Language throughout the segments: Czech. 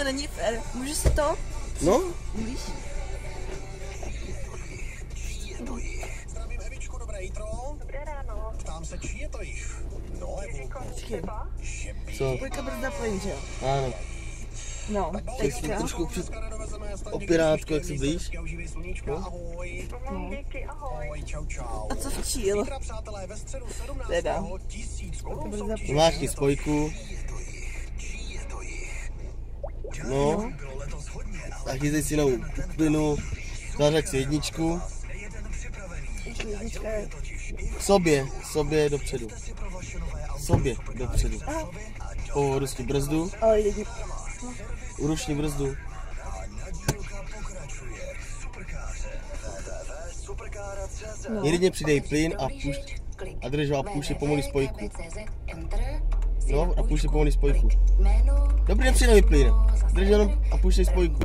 to není fér. Můžu si to? No. Víš? Zdravím Evičku, dobré jitro. Dobré ráno. Ptám se, čí je to jich? No, Evulko. Co? Spojka brzda plyn, že jo? Ano. No, teďka. Trošku před opirátko, jak si blíž. Ahoj. Díky, ahoj. Ahoj, čau, čau. A co včíl? Zítra, přátelé, ve středu 17. Teda. 1000 korun Zvláštní spojku. No. A chytej si novou plynu. Zařek si jedničku. K sobě dopředu. Sobě dopředu. Ruční brzdu. Ale jedni. Ruční brzdu. Jedně přidej plyn a pušť. A drž ho a pušť pomalý spojku. No a pušť pomalý spojku. Dobrý, nepřidej plyn. Drž jenom a pušť spojku.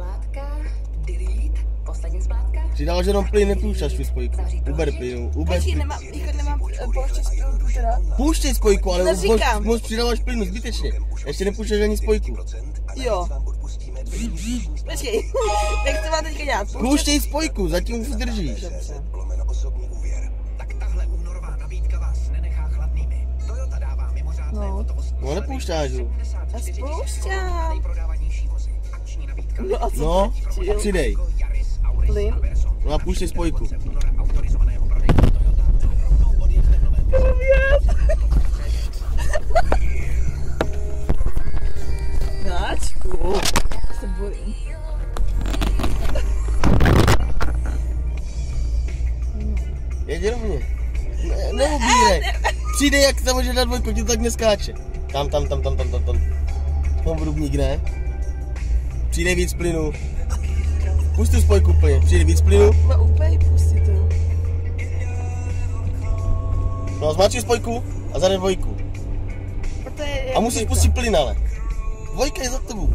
Přidáváš jenom plyn, nepoušťáš tu spojku. Uber plynu, Počkej, nemám pouštět spojku teda. Pouštěj spojku, ale Neříkám. moc přidáváš plynu zbytečně. Ještě nepouštěš ani spojku. Jo. Počkej, jak to má teďka dělat? Pouštěj spojku, zatím už držíš. Dobře. Tak tahle únorová nabídka vás nenechá chladnými. Toyota dává mimořádné hotovosti. No nepoušťáš ho. Já spoušťám. Nejprodávanější vozy. Akční nabídka. No a co No, teď? přidej. Plyn? No a pouštěj spojku. Autorizovaného prodeje Toyota. Rovnou odjezde nové. Náčku. Se bojím. Jeď rovně. Neubírej. Přijde, jak se může na dvojku, ti to tak neskáče. Tam. Tom rubník, ne? Přijde víc plynu. Pust tu spojku úplně. Přijde víc plynu. Má úplně pustit to. No, zmáčkni spojku a zadej dvojku. A musíš pustit plyn, ale. Dvojka je za tebou.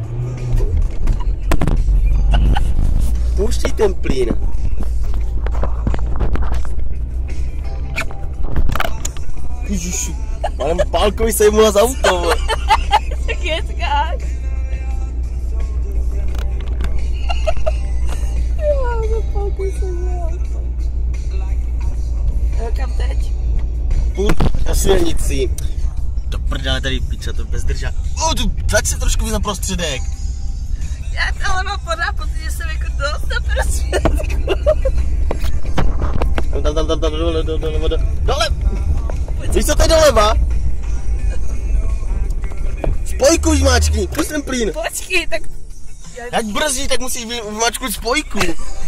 Pouští ten plyn. Ježiši, ale pálkovi sejmula z auto. Tak je tak. Kam teď? Půl na silnici. Do prdele tady píče, to bez drža. Zať se trošku víc na prostředek. Já to ale mám pořád pocit, že jsem jako dost na prostředku. Tam, dole. Víš, co to je doleva? Spojku vymáčkni, pust ten plyn. Počkej, tak... Jak brzdí, tak musíš vymáčknout spojku.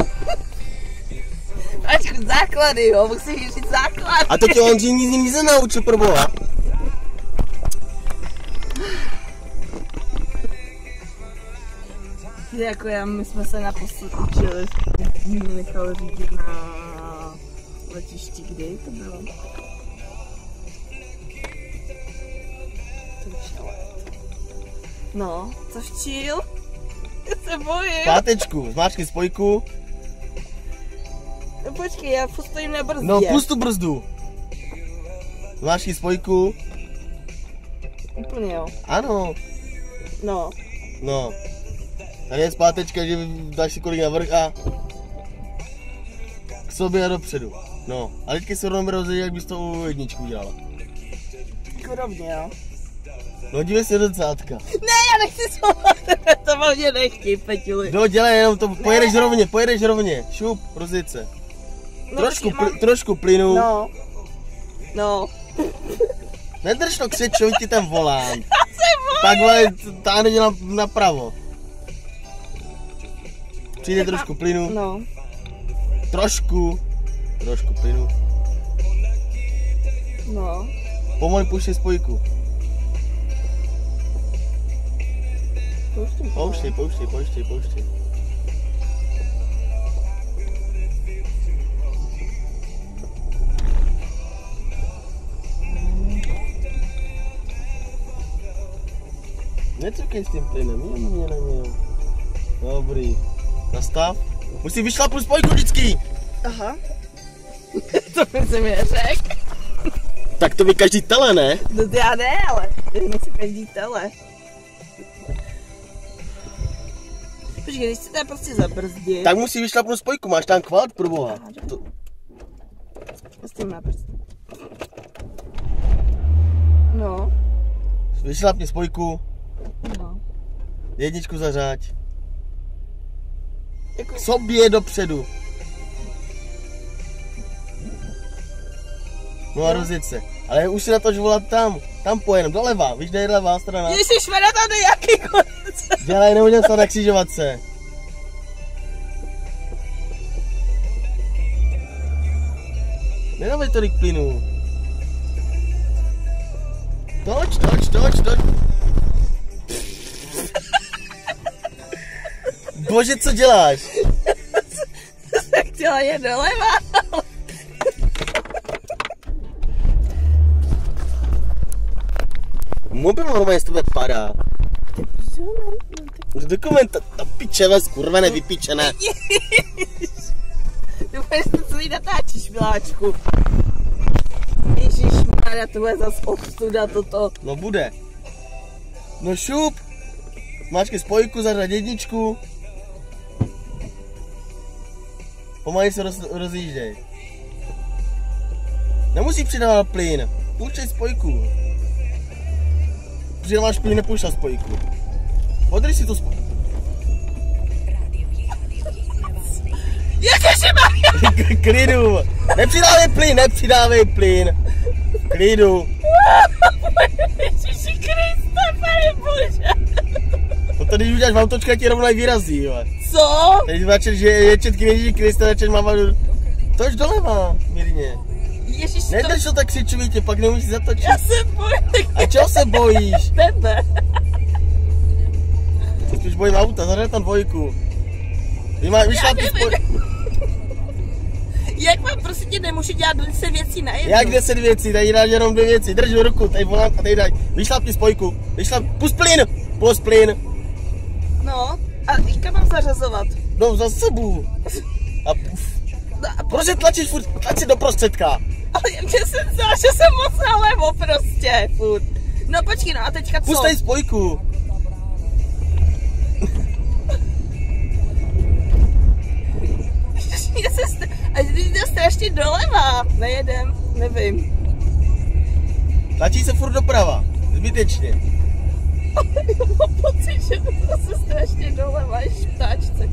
Ačku, základy, jo, musíš říct základy. A to tě on nic nenaučil, proboha. Jako my jsme se naposled učili, mě nechal řídit na letišti, kdy to bylo? No, co včíl? Já se bojím. Pátečku, zmáčkni spojku. No počkej, já stojím na brzdě. No, pust tu brzdu. Zmáčkni spojku. Úplně jo. Ano. No. Tady je zpátečka, že dáš si kolik navrch a k sobě a dopředu. No, a teďka se rovnou rozhodí, jak bys to u jedničku udělala. Jako rovně, jo. No, dívej se do zrcátka. Ne, já nechci to mě nechtí, Peťuli. No, dělej jenom to, pojedeš rovně, šup, rozjet se. No, Trošku plynu. No. Nedrž to křečovi ti ten volán. Takhle táhne napravo. Přijde trošku plynu. No. Trošku plynu. No. Pomalu puštěj spojku. Pouštěj. Necukej s tím plynem, jemně na něj. Dobrý. Nastav. Musí vyšlapnout spojku vždycky. Aha. To by se mi řekl. Tak to ví každý tele, ne? No já ne, ale nechci každý tele. Počkej, když chcete prostě zabrzdit. Tak musí vyšlapnout spojku, máš tam kvalt, proboha. To... S tím na prst. No. Vyšlapni spojku, No. jedničku zařáď. Jako... K sobě dopředu. No a rozjet se. Ale už si na to volat tam. Tam pojenem, doleva. Víš, kde je levá strana? Ježišmarja, tam jde jaký konec. Dělej, nebudem se na křižovatce. Nedávej tolik plynu. Toč. Bože, co děláš? Tak chtěla je doleva. Mobil normálně z tebe padá. Už dokumenta, ta pičele, skurva nevypíčené. Doufám, že to celý natáčíš, miláčku. Ježišmarja, to bude zas obstuda toto. No bude. No šup. Máčkej spojku, zařaď jedničku. Pomalej se rozjížděj. Nemusí přidávat plyn. Pouštěj spojku. Přidáváš plyn, nepoušť na spojku. Podrž si to spojku. Ježišmarja! Klidu. Nepřidávej plyn. Klidu. Ježiši Kriste, pane bože. No to když uděláš v autočka, ti rovnou vyrazí, jo. Co? Teď začal, že je četky Ježíši Krista, začal mávat. Tož doleva, mírně. Ježiš, to... Nedrž to tak křičovitě, pak nemůžeš zatočit. Já se bojím. A čeho se bojíš? Tebe. Se spíš bojím auta, zařaď tam dvojku. Vyšlápni spojku. Jak vám prostě tě nemůžu dělat 10 věcí na jednu? Jak 10 věcí, tady dáš jenom 2 věci. Drž do ruku, tady volám a tady daj. Vyšlápni spojku. Pust plyn. No, a kam mám zařazovat? No za sebu. A No, a proč tlačíš furt, tlač si do prostředka. ale mě se zdá, že jsem moc nalevo prostě, furt. No počkej, no a teďka co? Pustej spojku. A když jde strašně doleva. Nejedem, nevím. Tlačí se furt doprava. Zbytečně. Mám pocit, že to zase strašně doleva je šptáčce.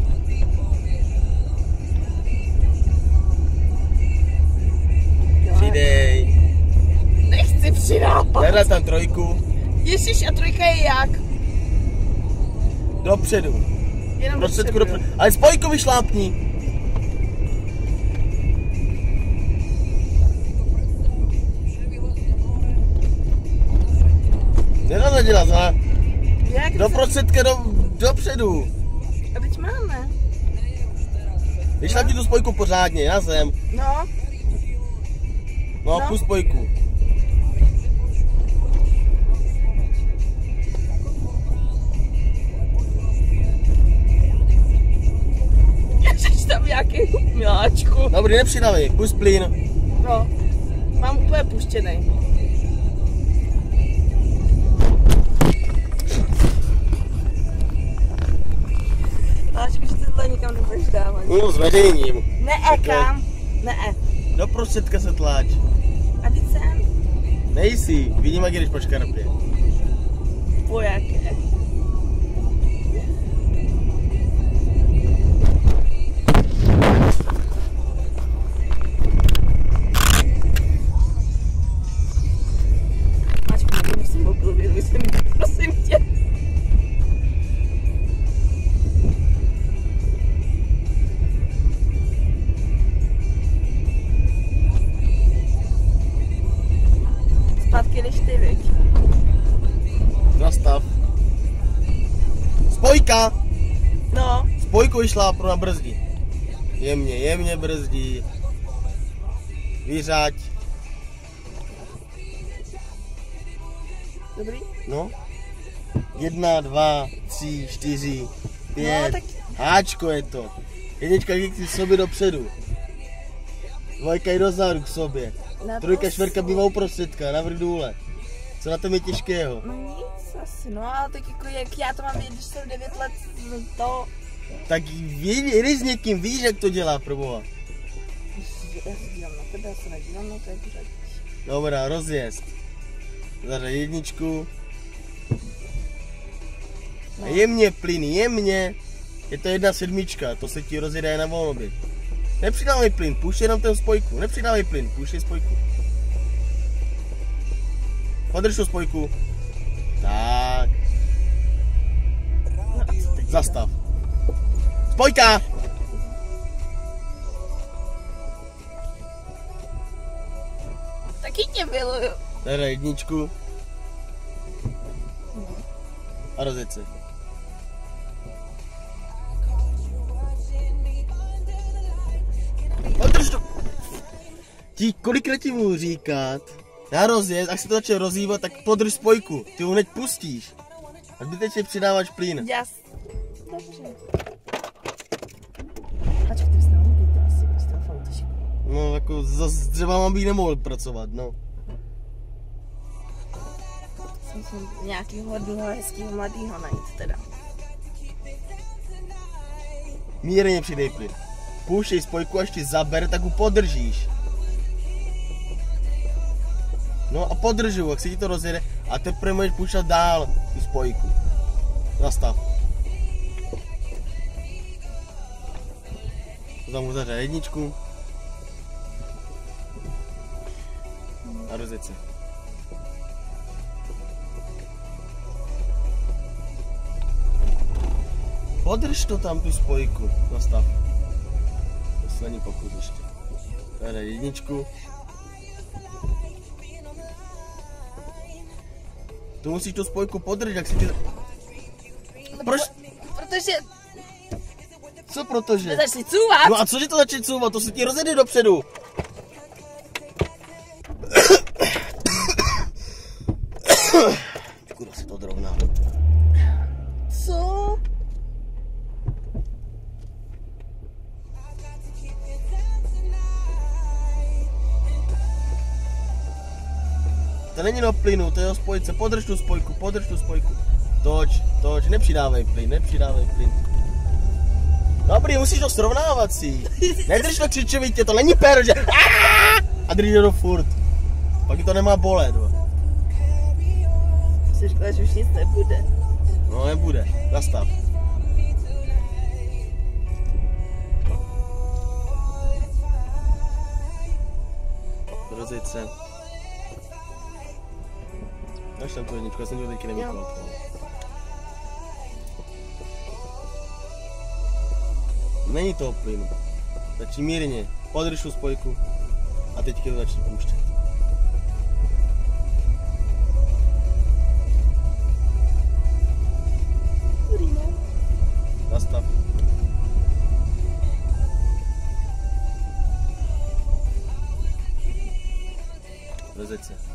Přidej. Nechci přidávat. Zadaj tam trojku. Ježiš, a trojka je jak? Dopředu. Jenom Prostředku dopředu. Ale spojku vyšlápni. Nedá nedělat, ha? Jak Do prostředka dopředu. A teď máme. Vyšlápni tu spojku pořádně, na zem. No, No, No. pust spojku. ježiš, tam nějaký miláčku. Dobrý, nepřidávej, pust plyn. No, mám úplně puštěnej. Miláčku, že tohle nikam nebudeš dávat. No, s vedením. Ne, kam? Ne. Do prostředka se tlač. A teď jsem? Nejsi, vidím, jak jdeš po škarpě. Po jaké? Mačku, nemusím mobil, prosím tě. Zpátky jdeš ty, viď? Zastav. Spojka! No, Spojku vyšlápnu na brzdi. Jemně brzdí. Vyřáď. dobrý? No. 1, 2, 3, 4, 5. No, tak- Háčko je to. Jednička k sobě dopředu. Dvojka jde dozadu k sobě. Na Trojka, to- čtvrka bývá uprostředka, navrch důle. Co na tom je těžkého? No nic, Asi, no ale tak jako jak já to mám vědět, když jsem 9 let, to... Tak jdi s někým, víš, jak to dělá, proboha. Já se dívám na tebe, já se nedívám na to, jak řadíš. Dobrá, rozjezd. Zařad jedničku. No. Jemně plyn, jemně. Je to 1/7, to se ti rozjede na volnoběh. Nepřidávej plyn, pušť jenom ten spojku. Nepřidávej plyn, pušť spojku. Podrž tu spojku. Tak. No a co teď? Zastav. Spojka! Taky tě miluju. Zařad jedničku. A rozjeď se. Podrž to! Kolikrát ti můžu říkat, na rozjezd, až se to začne rozhýbat, tak podrž spojku, ty ho hned pustíš. A zbytečně přidáváš plyn. Dobře. Počkej, ty bys nemohl být asi, když to v autošku. No, jako zase třeba mám bych nemohl pracovat, no. Jsem nějakýho dlouho hezkýho mladýho najít teda. Mírně přidej plyn. Pouštěj spojku, až ti zabere, tak ho podržíš. No a podržu, jak se ti to rozjede a teprve můžeš pouštět dál tu spojku. Zastav. Tam mu zařad jedničku. A rozjet se. Podrž to tam, tu spojku. Zastav. Poslední pokus ještě. Tady jedničku. Tu musíš tu spojku podržet, jak si ti... Proč? Protože Co protože? začni cůvat. No a cože to začne couvat? To se ti rozjede dopředu. Kurva se to odrovná. Co? To není na plynu, to je o spojce. Podrž tu spojku, podrž tu spojku. Toč, nepřidávej plyn. Dobrý, musíš to srovnávat si. Nedrž to křičovitě, to není péro, že a drž to furt. Pak to nemá bolet. Jsi říkala, že už nic nebude. No nebude, zastav. Rozjeď se. Dáš tam tu jedničku, já jsem to teďky nevykol. Není toho plynu. Začni mírně, podrž tu spojku a teďka to začni pouštět. Zastav. Rozjeď se.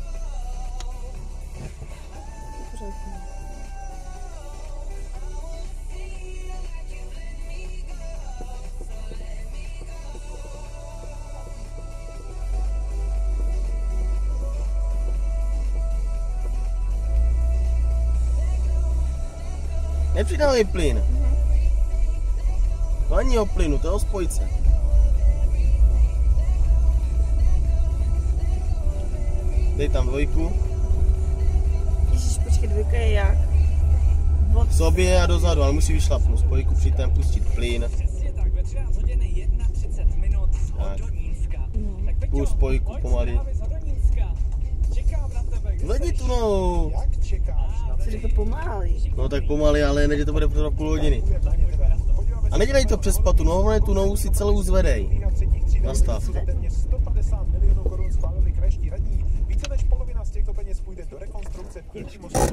Nepřidávej plyn. To není o plynu, to je o spojce. Dej tam dvojku. Ježiš, počkej, dvojka je jak? K sobě a dozadu, ale musí vyšlapnout spojku, přitom pustit plyn. Tak ve 13 hodin 31 od Donínska. Půl spojku pomalý. Čekám na tebe. Zvedni tu nohu. Jak čekáš na Jsi řekl pomalý. No tak pomalý, ale ne, že to bude pro půl hodiny. A nedělej to přes patu, no, tu nohu si celou zvedej. Nastav. Téměř 150 milionů korun schválili krajští radní. Více než polovina z těchto peněz půjde do rekonstrukce vnější mostu.